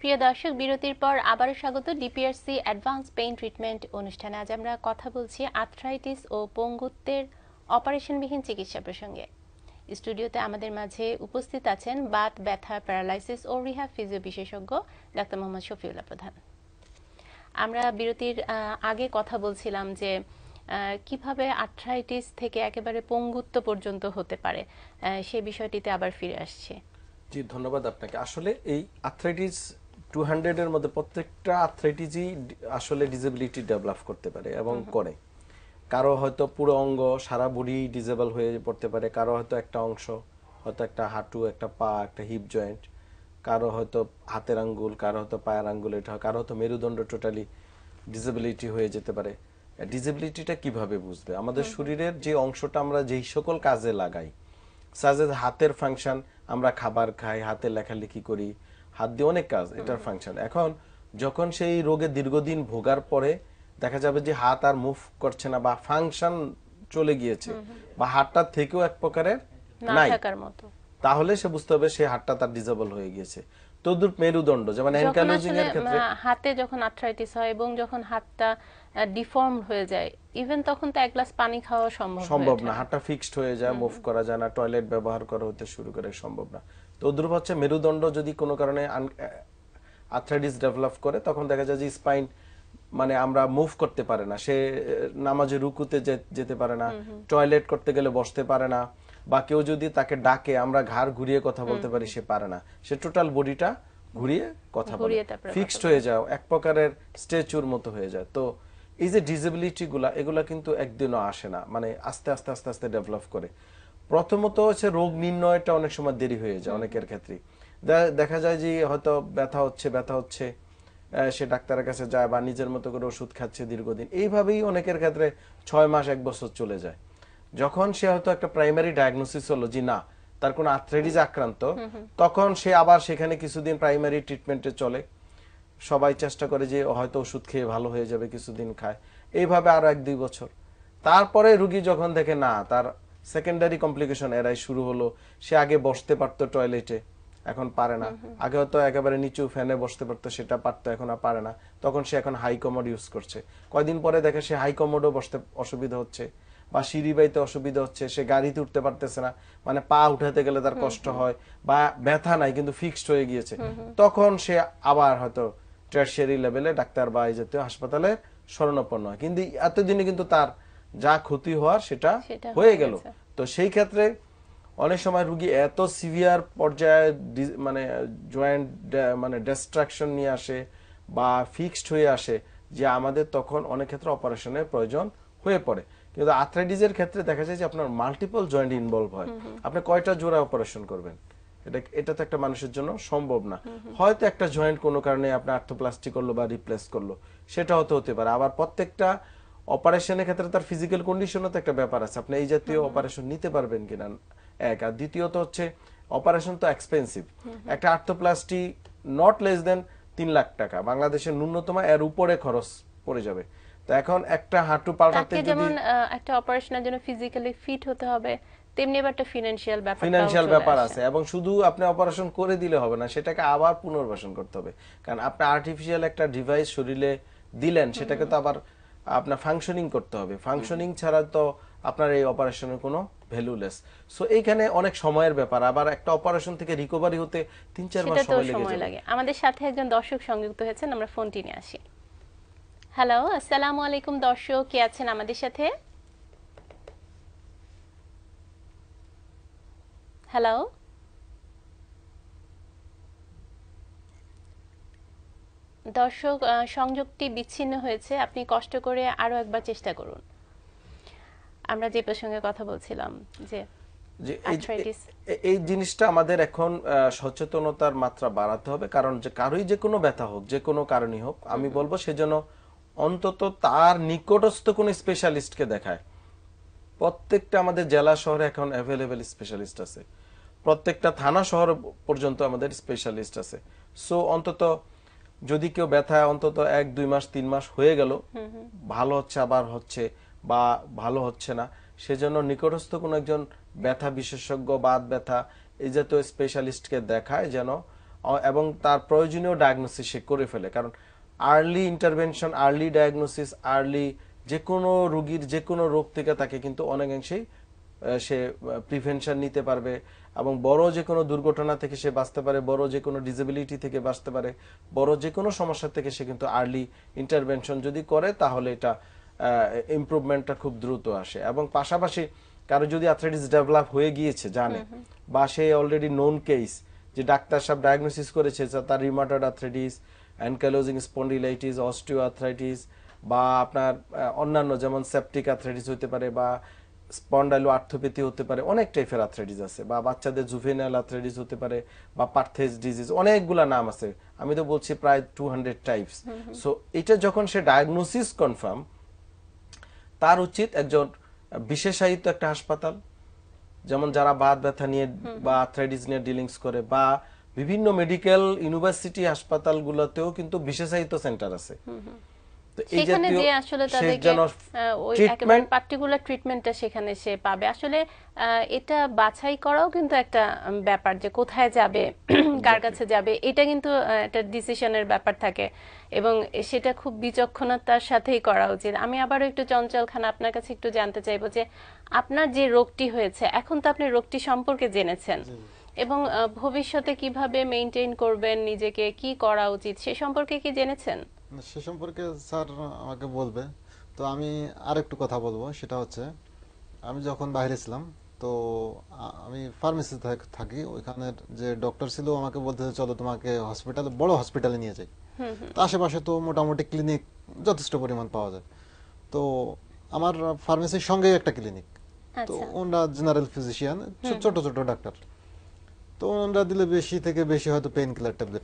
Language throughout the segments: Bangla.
প্রিয় দর্শক, বিরতির পর আবারও স্বাগত ডিপিআরসি অ্যাডভান্স পেইন ট্রিটমেন্ট অনুষ্ঠানে। আজ আমরা কথা বলছি আর্থ্রাইটিস ও পঙ্গুত্বের অপারেশনবিহীন চিকিৎসা প্রসঙ্গে। স্টুডিওতে আমাদের মাঝে উপস্থিত আছেন বাত ব্যথা, প্যারালাইসিস ও রিহ্যাব ফিজিও বিশেষজ্ঞ ডাক্তার মোহাম্মদ শফিউল্লাহ প্রধান। আমরা বিরতির আগে কথা বলছিলাম যে কিভাবে আর্থ্রাইটিস থেকে একেবারে পঙ্গুত্ব পর্যন্ত হতে পারে, সেই বিষয়টিতে আবার ফিরে আসছে। জি, ধন্যবাদ আপনাকে। আসলে এই আর্থ্রাইটিস 200 এর মধ্যে প্রত্যেকটা আর্থ্রাইটিসই আসলে ডিসেবিলিটি ডেভেলপ করতে পারে এবং করে। কারো হয়তো পুরো অঙ্গ সারা বডি ডিসেবল হয়ে পড়তে পারে, কারো হয়তো একটা অংশ, হয়তো একটা হাঁটু, একটা পা, একটা হিপ জয়েন্ট, কারো হয়তো হাতের আঙ্গুল, কারো হয়তো পায়ের আঙ্গুল, এটা কারো হয়তো মেরুদণ্ড টোটালি ডিসেবিলিটি হয়ে যেতে পারে। ডিসেবিলিটিটা কিভাবে বুঝবে? আমাদের শরীরের যে অংশটা আমরা যেই সকল কাজে লাগাই, সাজে হাতের ফাংশন, আমরা খাবার খাই, হাতে লেখালেখি করি, হাত দিয়ে অনেক কাজ, এটার ফাংশন। এখন যখন সেই রোগে দীর্ঘদিন ভোগার পরে দেখা যাবে যে হাত আর মুভ করছে না বা ফাংশন চলে গিয়েছে বা হাতটা থেকেও এক প্রকারের নাই, তাহলে সে বুঝতে হবে সে হাতটা তার ডিসেবল হয়ে গিয়েছে। তদ্রুপ মেরুদণ্ড, যেমন অ্যানকাইলোজিং এর ক্ষেত্রে হাতে যখন আর্থ্রাইটিস হয় এবং যখন হাতটা ডিফর্ম হয়ে যায়, ইভেন তখন তো এক গ্লাস পানি খাওয়া সম্ভব না, হাতটা ফিক্সড হয়ে যায়, মুভ করা যায় না, টয়লেট ব্যবহার করা হতে শুরু করে সম্ভব না। তদ্রুপ হচ্ছে মেরুদণ্ড যদি কোনো কারণে আর্থ্রাইটিস ডেভেলপ করে, তখন দেখা যায় যে স্পাইন মানে আমরা মুভ করতে পারে না, সে নামাজে রুকুতে যেতে পারে না, টয়লেট করতে গেলে বসতে পারে না, বা কেউ যদি তাকে ডাকে আমরা ঘাড় ঘুরিয়ে কথা বলতে পারি, সে পারে না, সে টোটাল বডিটা ঘুরিয়ে কথা বলে, ফিক্সড হয়ে যায়, এক প্রকারের স্ট্যাচুর মতো হয়ে যায়। তো এই যে ডিসেবিলিটি গুলা, এগুলা কিন্তু একদিনও আসে না, মানে আস্তে আস্তে আস্তে আস্তে ডেভেলপ করে। প্রথমত হচ্ছে রোগ নির্ণয়টা অনেক সময় দেরি হয়ে যায় অনেকের ক্ষেত্রে। দেখা যায় যে হয়তো ব্যথা হচ্ছে, সে ডাক্তারের কাছে যায় বা নিজের মতো করে ওষুধ খাচ্ছে দীর্ঘদিন, এইভাবেই অনেকের ক্ষেত্রে 6 মাস 1 বছর চলে যায়। যখন সে হয়তো একটা প্রাইমারি ডায়াগনোসিস হলো যে না, তার কোনো আর্থ্রাইটিস আক্রান্ত, তখন সে আবার সেখানে কিছুদিন প্রাইমারি ট্রিটমেন্টে চলে, সবাই চেষ্টা করে যে হয়তো ওষুধ খেয়ে ভালো হয়ে যাবে, কিছুদিন খায়, এইভাবে আরো 1-2 বছর। তারপরে রোগী যখন দেখে না, তার সেকেন্ডারি কমপ্লিকেশন এরাই শুরু হলো, সে আগে বসতে পারতো টয়লেটে, এখন পারে না, আগে হয়তো একেবারে নিচু ফ্যানে বসতে পারতো, সেটা পারতো, এখন আর পারে না, তখন সে এখন হাই কমোড ইউজ করছে। কয়দিন পরে দেখে সে হাই কমোডও বসতে অসুবিধা হচ্ছে, বা সিঁড়ি বাইতে অসুবিধা হচ্ছে, সে গাড়িতে উঠতে পারতেছে না, মানে পা উঠাতে গেলে তার কষ্ট হয়, বা ব্যথা নাই কিন্তু ফিক্সড হয়ে গিয়েছে, তখন সে আবার হয়তো টারশিয়ারি লেভেলে ডাক্তার বা এই জাতীয় হাসপাতালে শরণাপন্ন হয়। কিন্তু এতদিনে কিন্তু তার যা ক্ষতি হওয়ার সেটা হয়ে গেল। তো সেই ক্ষেত্রে অনেক সময় রোগী এত সিভিয়ার পর্যায়ে মানে জয়েন্ট মানে ডিস্ট্রাকশন নিয়ে আসে বা ফিক্সড হয়ে আসে যে আমাদের তখন অনেক ক্ষেত্রে অপারেশনের প্রয়োজন হয়ে পড়ে। কিন্তু আর্থ্রাইটিসের ক্ষেত্রে দেখা যায় যে আপনার মাল্টিপল জয়েন্ট ইনভলভ হয়, আপনি কয়টা জোড়া অপারেশন করবেন, এটা তো একটা মানুষের জন্য সম্ভব না। হয়তো একটা জয়েন্ট কোনো কারণে আপনি আর্থোপ্লাস্টি করলো বা রিপ্লেস করলো, সেটা হতে পারে। আবার প্রত্যেকটা অপারেশনের ক্ষেত্রে তার ফিজিক্যাল কন্ডিশনও তো একটা ব্যাপার আছে, আপনি এই জাতীয় অপারেশন নিতে পারবেন কিনা, এক। আর দ্বিতীয়ত হচ্ছে অপারেশন তো এক্সপেন্সিভ, একটা arthroplasty not less than 3 lakh টাকা, বাংলাদেশের ন্যূনতম এর উপরে খরচ পড়ে যাবে। তো এখন একটা হাঁটু পাল্টাতে যেমন একটা অপারেশনের জন্য ফিজিক্যালি ফিট হতে হবে, তেমনি একটা ফিনান্সিয়াল ব্যাপার আছে। এবং শুধু আপনি অপারেশন করে দিলে হবে না, সেটাকে আবার পুনর্বাসন করতে হবে, কারণ আপনি আর্টিফিশিয়াল একটা ডিভাইস শরীরে দিলেন, সেটাকে তো আবার আপনার ফাংশনিং করতে হবে, ফাংশনিং ছাড়া তো আপনার এই অপারেশনের কোনো ভ্যালুলেস। সো এইখানে অনেক সময়ের ব্যাপার, আবার একটা অপারেশন থেকে রিকভারি হতে 3-4 মাস সময় লাগে। আমাদের সাথে একজন দর্শক সংযুক্ত হয়েছেন, আমরা ফোনটি নিয়ে আসি। হ্যালো, আসসালামু আলাইকুম দর্শক, কে আছেন আমাদের সাথে? হ্যালো, দর্শক সংযোগটি বিচ্ছিন্ন হয়েছে, আপনি কষ্ট করে আরো একবার চেষ্টা করুন। আমরা যে প্রসঙ্গে কথা বলছিলাম যে এই জিনিসটা আমাদের এখন সচেতনতার মাত্রা বাড়াতে হবে, কারণ যে কারোই যে কোনো ব্যথা হোক, যে কোনো কারণই হোক, আমি বলবো সেজন্য অন্তত তার নিকটস্থ কোনো স্পেশালিস্টকে দেখায়। প্রত্যেকটা আমাদের জেলা শহরে এখন অ্যাভেলেবেল স্পেশালিস্ট আছে, প্রত্যেকটা থানা শহর পর্যন্ত আমাদের স্পেশালিস্ট আছে। সো অন্তত যদি কেউ ব্যথা অন্তত 1-2 মাস 3 মাস হয়ে গেল, ভালো হচ্ছে আবার হচ্ছে বা ভালো হচ্ছে না, সেজন্য নিকটস্থ কোনো একজন ব্যথা বিশেষজ্ঞ, বাত ব্যথা এই জাতীয় স্পেশালিস্টকে দেখায়, যেন এবং তার প্রয়োজনীয় ডায়াগনোসিস সে করে ফেলে। কারণ early intervention, early diagnosis, early যে কোনো রোগীর যে কোনো রোগ থেকে তাকে কিন্তু অনেকাংশেই সে প্রিভেনশন নিতে পারবে এবং বড় যে কোনো দুর্ঘটনা থেকে সে বাঁচতে পারে, বড় যে কোনো ডিসেবিলিটি থেকে বাঁচতে পারে, বড় যে কোনো সমস্যা থেকে সে কিন্তু আর্লি ইন্টারভেনশন যদি করে তাহলে এটা ইমপ্রুভমেন্টটা খুব দ্রুত আসে। এবং পাশাপাশি কারো যদি আর্থ্রাইটিস ডেভেলপ হয়ে গিয়েছে জানে বা সে অলরেডি নোন কেস, যে ডাক্তার সাহেব ডায়াগনোসিস করেছে তার rheumatoid arthritis, ankylosing spondylitis, osteo arthritis বা আপনার অন্যান্য যেমন সেপটিক আর্থ্রাইটিস হতে পারে বা স্পন্ডাইলো আর্থোপ্যাথি হতে পারে, অনেক টাইপের আর্থ্রাইটিস আছে, বা বাচ্চাদের জুভেনাইল আর্থ্রাইটিস হতে পারে বা পার্থেজ ডিজিজ, অনেকগুলা নাম আছে, আমি তো বলছি প্রায় 200 টাইপস। সো এটা যখন সে ডায়াগনোসিস কনফার্ম, তার উচিত একজন বিশেষায়িত একটা হাসপাতাল, যেমন যারা বাত ব্যথা নিয়ে বা আর্থ্রাইটিস নিয়ে ডিলিংস করে, বা বিভিন্ন মেডিকেল ইউনিভার্সিটি হাসপাতালগুলোতেও কিন্তু বিশেষায়িত সেন্টার আছে। তো এই সেখানে জাতীয় যে আসলে তাদেরকে ওই একেবারে পার্টিকুলার ট্রিটমেন্টটা সেখানে সে পাবে। আসলে এটা বাছাই করাও কিন্তু একটা ব্যাপার, যে কোথায় যাবে, কার কাছে যাবে, এটা কিন্তু একটা ডিসিশনের ব্যাপার থাকে এবং সেটা খুব বিচক্ষণতার সাথেই করা উচিত। আমি আবারও একটু চঞ্চল খান আপনার কাছে একটু জানতে চাইবো যে আপনার যে রোগটি হয়েছে, এখন তো আপনি রোগটি সম্পর্কে জেনেছেন এবং ভবিষ্যতে কিভাবে মেইনটেইন করবেন নিজেকে, কি করা উচিত সে সম্পর্কে কি জেনেছেন? সে সম্পর্কে স্যার আমাকে বলবে। তো আমি আরেকটু কথা বলবো, সেটা হচ্ছে আমি যখন বাইরে ছিলাম তো আমি ফার্মেসিতে থাকি, ওইখানের যে ডক্টর ছিল আমাকে বলতে চলো তোমাকে হসপিটালে, বড় হসপিটালে নিয়ে যাই। তো আশেপাশে তো মোটামুটি ক্লিনিক যথেষ্ট পরিমাণ পাওয়া যায়। তো আমার ফার্মেসির সঙ্গেই একটা ক্লিনিক, তো ওনারা জেনারেল ফিজিশিয়ান, ছোট ছোট ডাক্তার। তো ওনারা দিলে বেশি থেকে বেশি হয়তো পেইন কিলার ট্যাবলেট,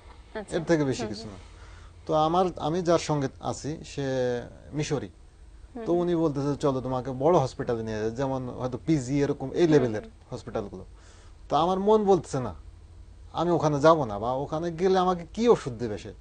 এর থেকে বেশি কিছু না। তো আমি যার সঙ্গে আছি সে মিশরি। তো উনি বলতেছে চলো তোমাকে বড় হসপিটালে নিয়ে যায়, যেমন হয়তো পিজি এরকম এই লেভেলের হসপিটালগুলো। তো আমার মন বলতেছে না আমি ওখানে যাব না, বা ওখানে গেলে আমাকে কি ওষুধ দেবে সে,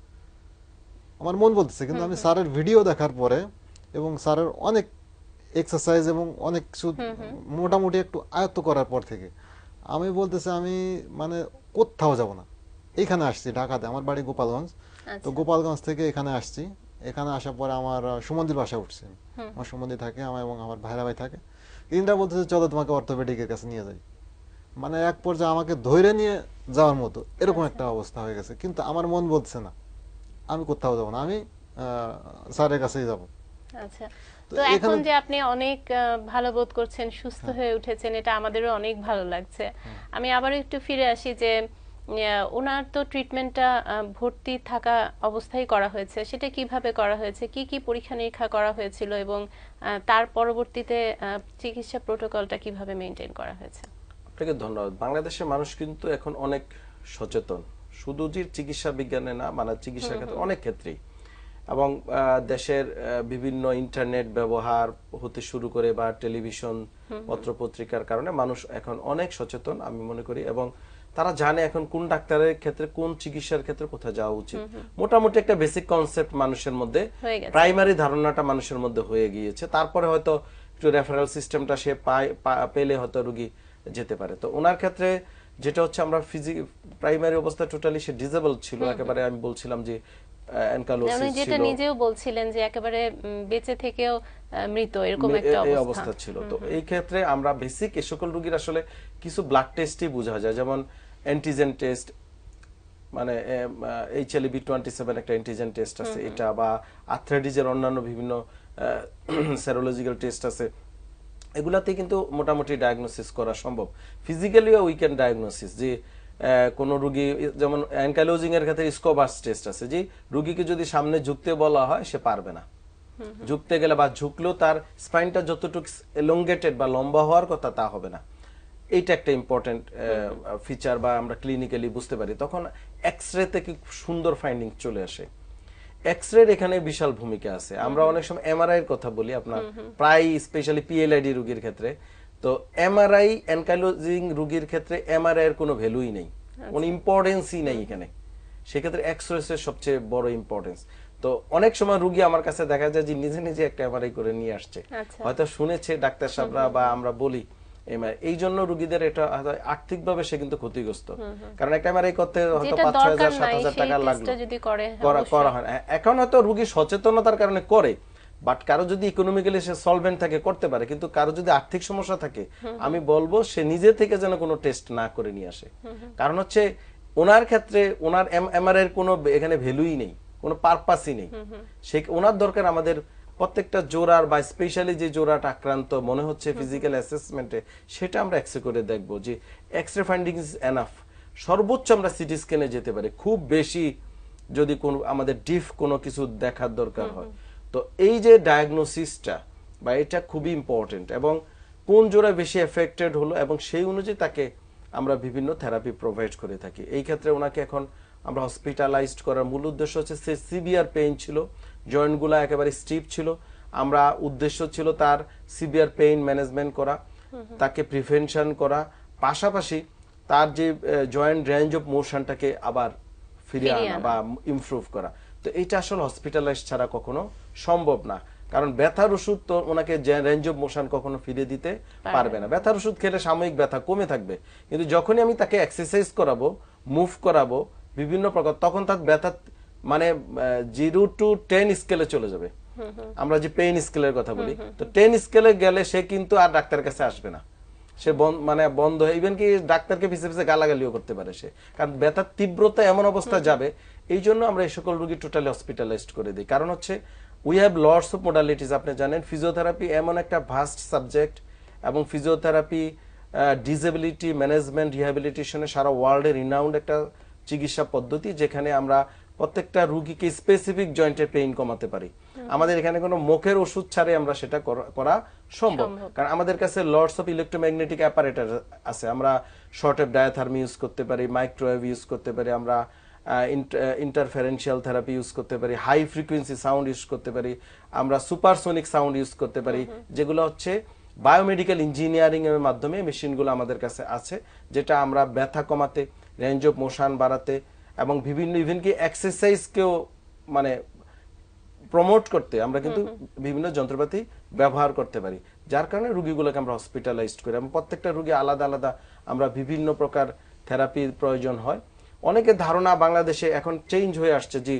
আমার মন বলতেছে। কিন্তু আমি স্যারের ভিডিও দেখার পরে এবং স্যারের অনেক এক্সারসাইজ এবং অনেক কিছু মোটামুটি একটু আয়ত্ত করার পর থেকে আমি বলতেছে আমি মানে কোথাও যাব না। এইখানে আসছি ঢাকাতে, আমার বাড়ি গোপালগঞ্জ। তো গোপালগঞ্জ থেকে এখানে আসছি, এখানে আসার পরে আমার সুমন্দির বাসা উঠছি, আমার সুমন্দি থাকে আমার এবং আমার ভাইরা ভাই থাকে। ইন্দ্রা বলতেছে চলো তোমাকে অর্থোপেডিকের কাছে নিয়ে যাই। মানে এক পর্যায়ে আমাকে ধরে নিয়ে যাওয়ার মতো এরকম একটা অবস্থা হয়ে গেছে। কিন্তু আমার মন বলছে না আমি কোথাও যাব না, আমি স্যারের কাছেই যাব। আচ্ছা, তো এখন যে আপনি অনেক ভালো বোধ করছেন, সুস্থ হয়ে উঠেছেন, এটা আমাদেরও অনেক ভালো লাগছে। আমি আবার একটু ফিরে আসি যে ওনার তো ট্রিটমেন্টটা ভর্তি থাকা অবস্থায় করা হয়েছে, সেটা কিভাবে করা হয়েছে, কি কি পরীক্ষা নিরীক্ষা করা হয়েছিল এবং তার পরবর্তীতে চিকিৎসা প্রোটোকলটা কিভাবে মেইনটেইন করা হয়েছে? আপনাকে ধন্যবাদ। বাংলাদেশের মানুষ কিন্তু এখন অনেক সচেতন, শুধু যে চিকিৎসা বিজ্ঞানে না, মানে চিকিৎসা ক্ষেত্রে অনেক ক্ষেত্রেই, এবং দেশের বিভিন্ন ইন্টারনেট ব্যবহার হতে শুরু করে বা টেলিভিশন পত্রপত্রিকার কারণে মানুষ এখন অনেক সচেতন আমি মনে করি, এবং তারা জানে এখন কোন ডাক্তারের ক্ষেত্রে, কোন চিকিৎসার ক্ষেত্রে কোথায় যাওয়া উচিত। মোটামুটি একটা বেসিক কনসেপ্ট মানুষের মধ্যে, প্রাইমারি ধারণাটা মানুষের মধ্যে হয়ে গিয়েছে। তারপরে হয়তো একটু রেফারেল সিস্টেমটা সে পেলে হয়তো রোগী যেতে পারে। তো ওনার ক্ষেত্রে যেটা হচ্ছে, আমরা প্রাইমারি অবস্থা টোটালি সে ডিসেবল ছিল একেবারে, আমি বলছিলাম যে অ্যানকাইলোসিস ছিল, যেটা নিজেও বলছিলেন যে একেবারে বেঁচে থেকেও মৃত এরকম একটা অবস্থা ছিল। তো এই ক্ষেত্রে আমরা বেসিক এই সকল রোগীর আসলে কিছু ব্লাড টেস্টই বোঝা যায়, যেমন অ্যান্টিজেন টেস্ট, মানে HLA-B27 একটা অ্যান্টিজেন টেস্ট আছে এটা, বা আর্থ্রাইটিসের অন্যান্য বিভিন্ন সেরোলজিক্যাল টেস্ট আছে, এগুলাতে কিন্তু মোটামুটি ডায়াগনোসিস করা সম্ভব। ফিজিক্যালিও উই ক্যান ডায়াগনোসিস যে কোন রোগী, যেমন অ্যানকাইলোজিং এর ক্ষেত্রে স্কোবাস টেস্ট আছে, যে রোগীকে যদি সামনে ঝুঁকতে বলা হয় সে পারবে না, ঝুঁকতে গেলে বা ঝুঁকলেও তার স্পাইনটা যতটুকু এলংগেটেড বা লম্বা হওয়ার কথা তা হবে না। এইটা একটা ইম্পর্টেন্ট ফিচার, বা আমরা ক্লিনিক্যালি বুঝতে পারি। তখন এক্সরে থেকে সুন্দর ফাইন্ডিং চলে আসে। এক্সরের এখানে বিশাল ভূমিকা আছে। আমরা অনেক সময় এমআরআই এর কথা বলি, আপনার প্রায় স্পেশালি পিএলআইডি রোগীর ক্ষেত্রে। তো এমআরআই অ্যানকাইলোজিং রোগীর ক্ষেত্রে এমআরআই এর কোনো ভ্যালুই নেই, কোনো ইম্পর্টেন্সই নেই এখানে। সেক্ষেত্রে এক্সরে এর সবচেয়ে বড় ইম্পর্টেন্স। তো অনেক সময় রোগী আমার কাছে দেখা যায় যে নিজে নিজে একটা এমআরআই করে নিয়ে আসছে, হয়তো শুনেছে ডাক্তার সাহেবরা বা আমরা বলি এই জন্য রোগীদের এটা আর্থিকভাবে সে কিন্তু ক্ষতিগ্রস্ত, কারণ একটা এমআরআই করতে হয়তো 5-6 হাজার 7 হাজার টাকা লাগলো করা হয়। এখন হয়তো রোগী সচেতনতার কারণে করে, বাট কারো যদি ইকোনমিক্যালি সে সলভেন্ট থাকে করতে পারে, কিন্তু কারো যদি আর্থিক সমস্যা থাকে আমি বলবো সে নিজে থেকে যেন কোনো টেস্ট না করে নিয়ে আসে। কারণ হচ্ছে ওনার ক্ষেত্রে ওনার এমআরআই এর কোনো এখানে ভ্যালুই নেই, কোনো পারপাসই নেই। সে ওনার দরকার আমাদের প্রত্যেকটা জোড়ার বা স্পেশালি যে জোড়াটা আক্রান্ত মনে হচ্ছে ফিজিক্যাল অ্যাসেসমেন্টে, সেটা আমরা এক্সরে করে দেখবো যে এক্সরে ফাইন্ডিং ইজ এনাফ। সর্বোচ্চ আমরা সিটি স্ক্যানে যেতে পারি, খুব বেশি যদি কোনো আমাদের ডিফ কোনো কিছু দেখার দরকার হয়। তো এই যে ডায়াগনোসিসটা বা এটা খুবই ইম্পর্টেন্ট, এবং কোন জোড়া বেশি এফেক্টেড হলো এবং সেই অনুযায়ী তাকে আমরা বিভিন্ন থেরাপি প্রোভাইড করে থাকি। এই ক্ষেত্রে ওনাকে এখন আমরা হসপিটালাইজড করার মূল উদ্দেশ্য হচ্ছে সে সিভিয়ার পেইন ছিল, জয়েন্টগুলো একেবারে স্টিফ ছিল, আমরা উদ্দেশ্য ছিল তার সিভিয়ার পেইন ম্যানেজমেন্ট করা, তাকে প্রিভেনশন করা, পাশাপাশি তার যে জয়েন্ট রেঞ্জ অফ মোশনটাকে আবার ফিরিয়ে আনা বা ইমপ্রুভ করা। তো এইটা আসলে হসপিটালাইজ ছাড়া কখনো সম্ভব না, কারণ ব্যথার ওষুধ তো ওনাকে রেঞ্জ অফ মোশন কখনো ফিরে দিতে পারবে না। ব্যথার ওষুধ খেলে সাময়িক ব্যথা কমে থাকবে, কিন্তু যখনই আমি তাকে এক্সারসাইজ করাবো, মুভ করাবো বিভিন্ন প্রকার, তখন তার ব্যথা মানে 0 to 10 স্কেলে চলে যাবে। আমরা যে পেইন স্কেলের কথা বলি, তো 10 স্কেলে গেলে সে কিন্তু আর ডাক্তারের কাছে আসবে না, সে মানে বন্ধ হয়ে ইভেন কি ডাক্তারকে পিছে পিছে গালাগালিও করতে পারে সে, কারণ ব্যথার তীব্রতা এমন অবস্থা যাবে। এই জন্য আমরা এই সকল রোগী টোটালি হসপিটালাইজড করে দিই, কারণ হচ্ছে we have lots of modalities. আপনি জানেন ফিজিওথেরাপি এমন একটা ভাস্ট সাবজেক্ট, এবং ফিজিওথেরাপি ডিসেবিলিটি ম্যানেজমেন্ট রিহ্যাবিলিটেশনে সারা ওয়ার্ল্ডে রিনাউন্ড একটা চিকিৎসা পদ্ধতি, যেখানে আমরা প্রত্যেকটা রোগীকে স্পেসিফিক জয়েন্টের পেইন কমাতে পারি। আমাদের এখানে কোনো মুখের ওষুধ ছাড়াই আমরা সেটা করা সম্ভব, কারণ আমাদের কাছে লটস অফ ইলেকট্রোম্যাগনেটিক অ্যাপারেটার আছে। আমরা শর্ট ওয়েভ ডায়াথার্মি ইউজ করতে পারি, মাইক্রোওয়েভ ইউজ করতে পারি, আমরা ইন্টারফারেন্সিয়াল থেরাপি ইউজ করতে পারি, হাই ফ্রিকোয়েন্সি সাউন্ড ইউজ করতে পারি, আমরা সুপারসোনিক সাউন্ড ইউজ করতে পারি, যেগুলো হচ্ছে বায়োমেডিক্যাল ইঞ্জিনিয়ারিং এর মাধ্যমে মেশিনগুলো আমাদের কাছে আছে, যেটা আমরা ব্যথা কমাতে, রেঞ্জ অফ মোশন বাড়াতে এবং বিভিন্ন ইভেন কি এক্সারসাইজকেও মানে প্রমোট করতে আমরা কিন্তু বিভিন্ন যন্ত্রপাতি ব্যবহার করতে পারি, যার কারণে রোগীগুলোকে আমরা হসপিটালাইজড করি এবং প্রত্যেকটা রোগী আলাদা আলাদা আমরা বিভিন্ন প্রকার থেরাপির প্রয়োজন হয়। অনেকের ধারণা বাংলাদেশে এখন চেঞ্জ হয়ে আসছে যে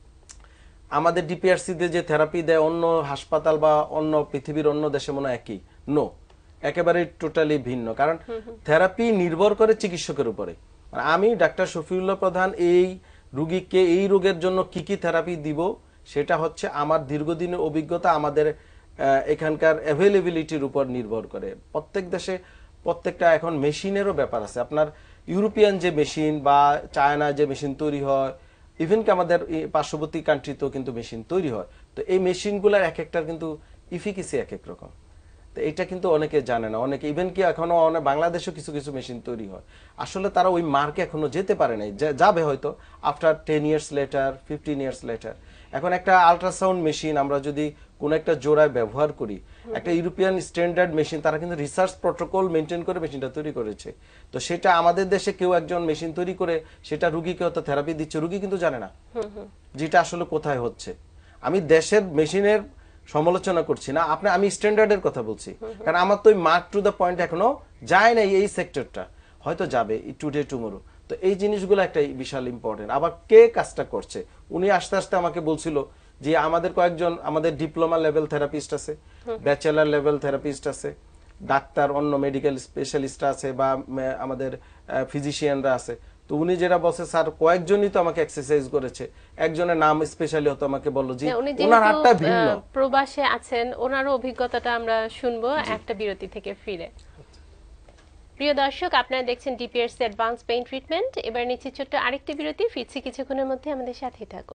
আমাদের ডিপিআরসিতে যে থেরাপি দেয় অন্য হাসপাতাল বা অন্য পৃথিবীর অন্য দেশে মনে একই। নো, একেবারে টোটালি ভিন্ন, কারণ থেরাপি নির্ভর করে চিকিৎসকের উপরে। আমি ডাক্তার শফিউল্লাহ প্রধান এই রোগীকে এই রোগের জন্য কি কি থেরাপি দিব সেটা হচ্ছে আমার দীর্ঘদিনের অভিজ্ঞতা, আমাদের এখানকার অ্যাভেলেবিলিটির উপর নির্ভর করে। প্রত্যেক দেশে প্রত্যেকটা এখন মেশিনেরও ব্যাপার আছে। আপনার ইউরোপিয়ান যে মেশিন বা চায়না যে মেশিন তৈরি হয়, ইভেন কি আমাদের পার্শ্ববর্তী কান্ট্রিতেও কিন্তু মেশিন তৈরি হয়। তো এই মেশিনগুলোর এক একটার কিন্তু ইফিকেসি এক এক রকম। তো এটা কিন্তু অনেকে জানে না, অনেকে ইভেন কি এখনো অনেক বাংলাদেশেও কিছু কিছু মেশিন তৈরি হয়, আসলে তারা ওই মার্কে এখনো যেতে পারে নাই, যাবে হয়তো after 10 years later 15 years later. এখন একটা আল্ট্রাসাউন্ড মেশিন আমরা যদি কোন একটা জোড়ায় ব্যবহার করি, একটা ইউরোপিয়ান স্ট্যান্ডার্ড মেশিন, তারা কিন্তু রিসার্চ প্রটোকল মেনটেন করে মেশিনটা তৈরি করেছে। তো সেটা আমাদের দেশে কেউ একজন মেশিন তৈরি করে সেটা রোগীকে হয়তো থেরাপি দিচ্ছে, রোগী কিন্তু জানে না যেটা আসলে কোথায় হচ্ছে। আমি দেশের মেশিনের সমালোচনা করছি না, আমি স্ট্যান্ডার্ডের কথা বলছি, কারণ আমার তো মার্ক টু দ্য পয়েন্ট এখনো যায় না, এই সেক্টরটা হয়তো যাবে টুডে টুমোরো। তো এই জিনিসগুলো একটা বিশাল ইম্পর্টেন্ট। আবার কে কাজটা করছে, উনি আস্তে আস্তে আমাকে বলছিল যে আমাদের কয়েকজন আমাদের ডিপ্লোমা লেভেল থেরাপিস্ট আছে, ব্যাচেলার লেভেল থেরাপিস্ট আছে, ডাক্তার অন্য মেডিকেল স্পেশালিস্ট আছে বা আমাদের ফিজিশিয়ানরা আছে। তো উনি যেটা বলছে স্যার কয়েকজনই তো আমাকে এক্সারসাইজ করেছে, একজনের নাম স্পেশালি হতো আমাকে বলল যে ওনার হাতটা ভিন্ন, প্রবাসে আছেন, ওনারও অভিজ্ঞতাটা আমরা শুনবো একটা বিরতি থেকে ফিরে। প্রিয় দর্শক, আপনারা দেখছেন ডিপিআরসি অ্যাডভান্স পেইন ট্রিটমেন্ট। এবার নিচ্ছি ছোট্ট আরেকটি বিরতি, ফিরছি কিছুক্ষণের মধ্যে, আমাদের সাথেই থাকুন।